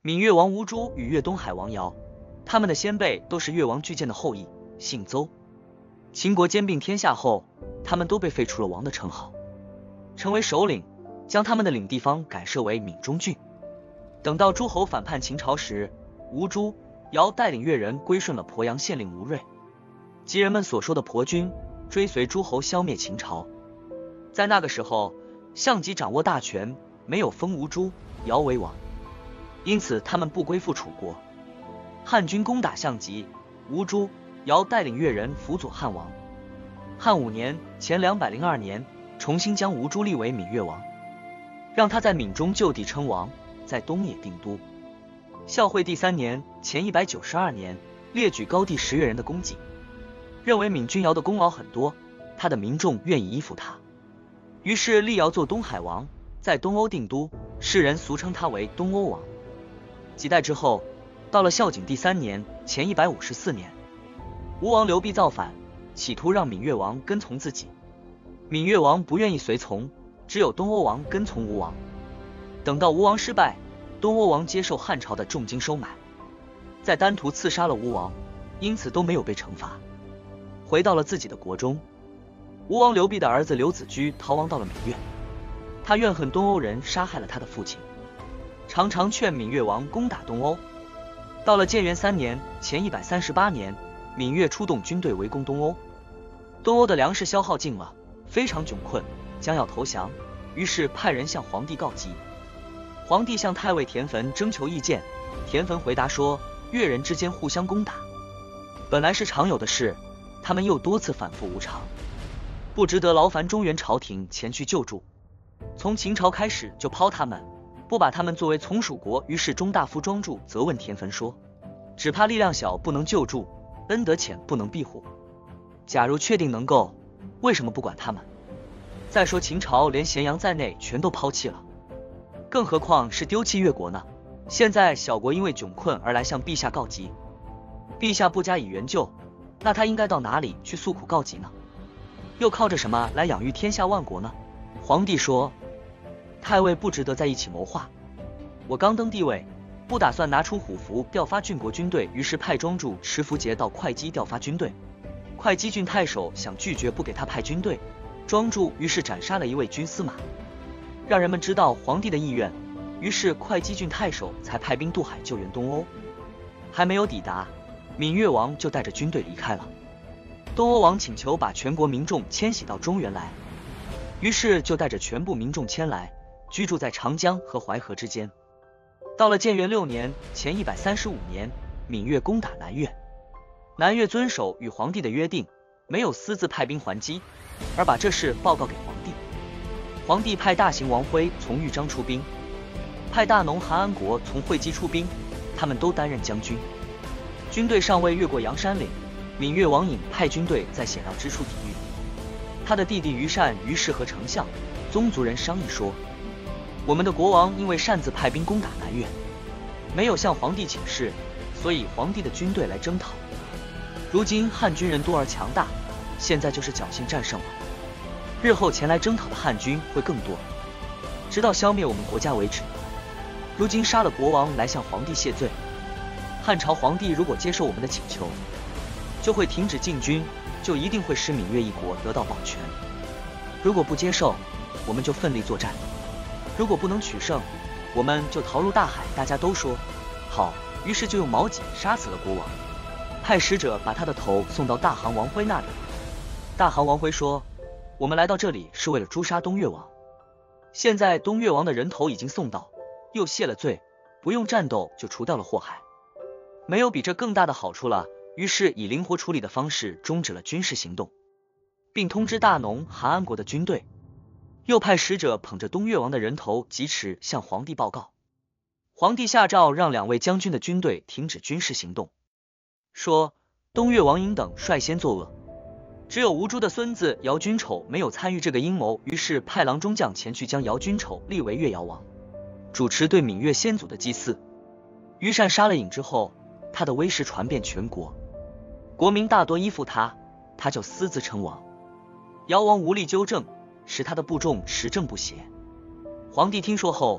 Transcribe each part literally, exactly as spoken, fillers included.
闽越王吴珠与粤东海王姚，他们的先辈都是越王巨建的后裔，姓邹。秦国兼并天下后，他们都被废除了王的称号，成为首领，将他们的领地方改设为闽中郡。等到诸侯反叛秦朝时，吴珠、姚带领越人归顺了鄱阳县令吴瑞，即人们所说的鄱军，追随诸侯消灭秦朝。在那个时候，项籍掌握大权，没有封吴珠、姚为王，因此他们不归附楚国。汉军攻打项籍，吴珠、姚带领越人辅佐汉王。汉五年前两百零二年，重新将吴珠立为闽越王，让他在闽中就地称王，在东野定都。孝惠帝三年前一百九十二年，列举高第十越人的功绩，认为闽君姚的功劳很多，他的民众愿意依附他，于是立姚做东海王，在东欧定都，世人俗称他为东欧王。几代之后，到了孝景帝三年前一百五十四年，吴王刘濞造反，企图让闽越王跟从自己，闽越王不愿意随从，只有东欧王跟从吴王。等到吴王失败，东欧王接受汉朝的重金收买，在丹徒刺杀了吴王，因此都没有被惩罚，回到了自己的国中。吴王刘濞的儿子刘子居逃亡到了闽越，他怨恨东欧人杀害了他的父亲，常常劝闽越王攻打东欧。到了建元三年前一百三十八年，闽越出动军队围攻东欧，东欧的粮食消耗尽了，非常窘困，将要投降，于是派人向皇帝告急。皇帝向太尉田汾征求意见，田汾回答说，越人之间互相攻打，本来是常有的事，他们又多次反复无常，不值得劳烦中原朝廷前去救助。从秦朝开始就抛他们，不把他们作为从属国。于是中大夫庄助责问田汾说，只怕力量小不能救助，恩德浅不能庇护，假如确定能够，为什么不管他们？再说秦朝连咸阳在内全都抛弃了，更何况是丢弃越国呢？现在小国因为窘困而来向陛下告急，陛下不加以援救，那他应该到哪里去诉苦告急呢？又靠着什么来养育天下万国呢？皇帝说，太尉不值得在一起谋划，我刚登帝位，不打算拿出虎符调发郡国军队，于是派庄助持符节到会稽调发军队。会稽郡太守想拒绝不给他派军队，庄助于是斩杀了一位军司马，让人们知道皇帝的意愿，于是会稽郡太守才派兵渡海救援东欧。还没有抵达，闽越王就带着军队离开了。东欧王请求把全国民众迁徙到中原来，于是就带着全部民众迁来，居住在长江和淮河之间。到了建元六年前一百三十五年，闽越攻打南越，南越遵守与皇帝的约定，没有私自派兵还击，而把这事报告给皇帝。皇帝派大行王辉从豫章出兵，派大农韩安国从会稽出兵，他们都担任将军。军队尚未越过阳山岭，闽越王尹派军队在险要之处抵御。他的弟弟于善于是和丞相、宗族人商议说，我们的国王因为擅自派兵攻打南越，没有向皇帝请示，所以皇帝的军队来征讨。如今汉军人多而强大，现在就是侥幸战胜了，日后前来征讨的汉军会更多，直到消灭我们国家为止。如今杀了国王来向皇帝谢罪，汉朝皇帝如果接受我们的请求，就会停止进军，就一定会使闽越一国得到保全。如果不接受，我们就奋力作战，如果不能取胜，我们就逃入大海。大家都说好，于是就用矛戟杀死了国王，派使者把他的头送到大行王辉那里。大行王辉说，我们来到这里是为了诛杀东越王，现在东越王的人头已经送到，又谢了罪，不用战斗就除掉了祸害，没有比这更大的好处了。于是以灵活处理的方式终止了军事行动，并通知大农韩安国的军队，又派使者捧着东越王的人头疾驰向皇帝报告。皇帝下诏让两位将军的军队停止军事行动，说东越王尹等率先作恶，只有吴珠的孙子姚君丑没有参与这个阴谋，于是派郎中将前去将姚君丑立为越姚王，主持对闽越先祖的祭祀。于善杀了尹之后，他的威势传遍全国，国民大多依附他，他就私自称王。姚王无力纠正，使他的部众持正不邪。皇帝听说后，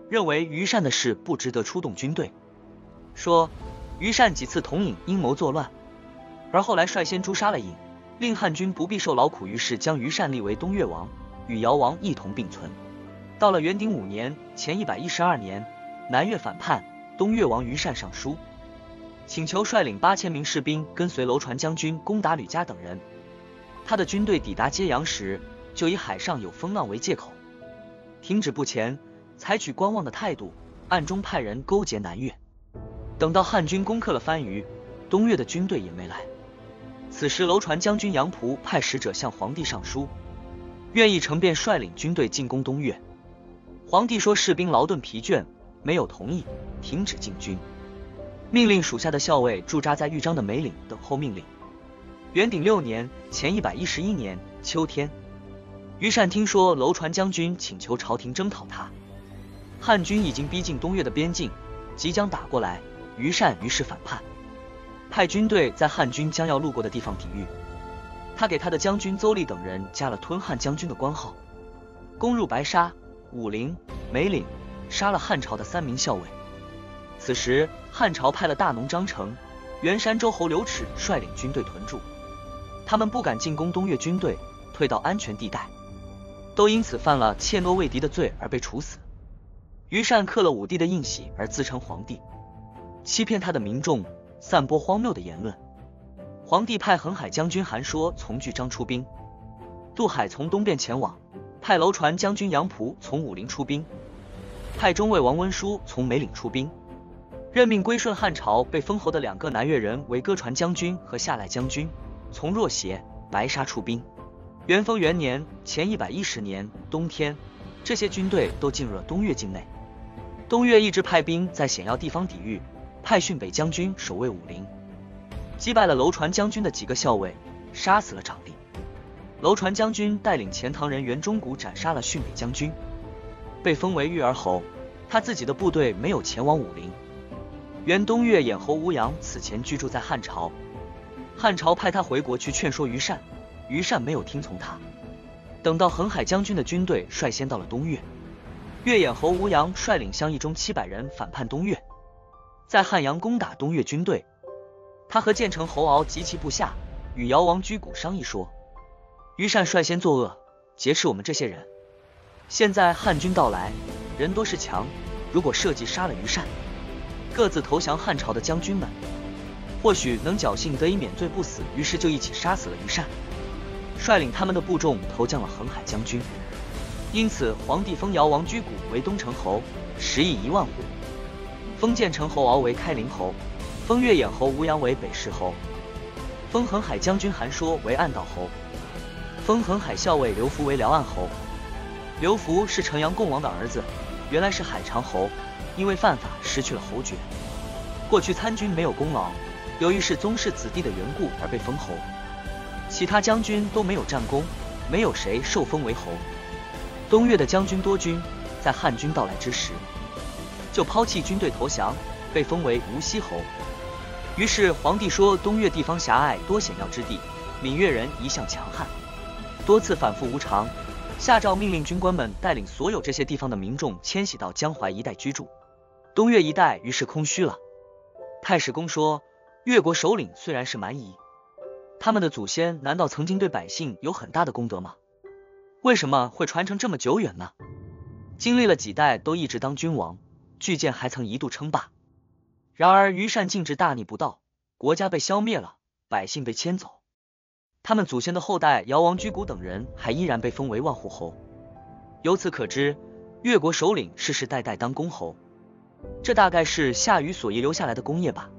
认为于善的事不值得出动军队，说于善几次统领阴谋作乱，而后来率先诛杀了尹，令汉军不必受劳苦，于是将于善立为东越王，与姚王一同并存。到了元鼎五年前一百一十二年，南越反叛，东越王于善上书，请求率领八千名士兵跟随楼船将军攻打吕家等人。他的军队抵达揭阳时，就以海上有风浪为借口，停止不前，采取观望的态度，暗中派人勾结南越。等到汉军攻克了番禺，东越的军队也没来。此时楼船将军杨仆派使者向皇帝上书，愿意乘便率领军队进攻东越。皇帝说士兵劳顿疲倦，没有同意，停止进军，命令属下的校尉驻扎在豫章的梅岭等候命令。元鼎六年前一百一十一年秋天，于善听说楼船将军请求朝廷征讨他，汉军已经逼近东越的边境，即将打过来，于善于是反叛，派军队在汉军将要路过的地方抵御。他给他的将军邹立等人加了吞汉将军的官号，攻入白沙、武陵、梅岭，杀了汉朝的三名校尉。此时汉朝派了大农张成、元山州侯刘齿率领军队屯驻，他们不敢进攻东越军队，退到安全地带，都因此犯了怯懦畏敌的罪而被处死。于善刻了武帝的印玺而自称皇帝，欺骗他的民众，散播荒谬的言论。皇帝派横海将军韩说从巨章出兵，渡海从东边前往，派楼船将军杨仆从武陵出兵，派中尉王温书从梅岭出兵，任命归顺汉朝被封侯的两个南越人为歌传将军和下赖将军，从若邪、白沙出兵。元丰元年前一百一十年冬天，这些军队都进入了东越境内。东越一直派兵在险要地方抵御，派训北将军守卫武陵，击败了楼船将军的几个校尉，杀死了长吏。楼船将军带领钱塘人袁忠谷斩杀了训北将军，被封为豫儿侯，他自己的部队没有前往武陵。原东越衍侯吴阳此前居住在汉朝，汉朝派他回国去劝说于善，于善没有听从他。等到横海将军的军队率先到了东越，越衍侯吴阳率领乡邑中七百人反叛东越，在汉阳攻打东越军队。他和建成侯敖及其部下与姚王居谷商议说，于善率先作恶，劫持我们这些人，现在汉军到来，人多势强，如果设计杀了于善，各自投降汉朝的将军们，或许能侥幸得以免罪不死，于是就一起杀死了于善，率领他们的部众投降了横海将军。因此皇帝封姚王居谷为东城侯，食邑一万户，封建成侯敖为开陵侯，封越衍侯吴阳为北市侯，封横海将军韩说为暗道侯，封横海校尉刘福为辽暗侯。刘福是城阳共王的儿子，原来是海长侯，因为犯法失去了侯爵。过去参军没有功劳，由于是宗室子弟的缘故而被封侯，其他将军都没有战功，没有谁受封为侯。东越的将军多军在汉军到来之时，就抛弃军队投降，被封为无锡侯。于是皇帝说东越地方狭隘，多险要之地，闽越人一向强悍，多次反复无常，下诏命令军官们带领所有这些地方的民众迁徙到江淮一带居住。东越一带于是空虚了。太史公说，越国首领虽然是蛮夷，他们的祖先难道曾经对百姓有很大的功德吗？为什么会传承这么久远呢？经历了几代都一直当君王，巨舰还曾一度称霸。然而于善尽致大逆不道，国家被消灭了，百姓被迁走，他们祖先的后代姚王居谷等人还依然被封为万户侯。由此可知，越国首领世世代代当公侯，这大概是夏禹所遗留下来的功业吧。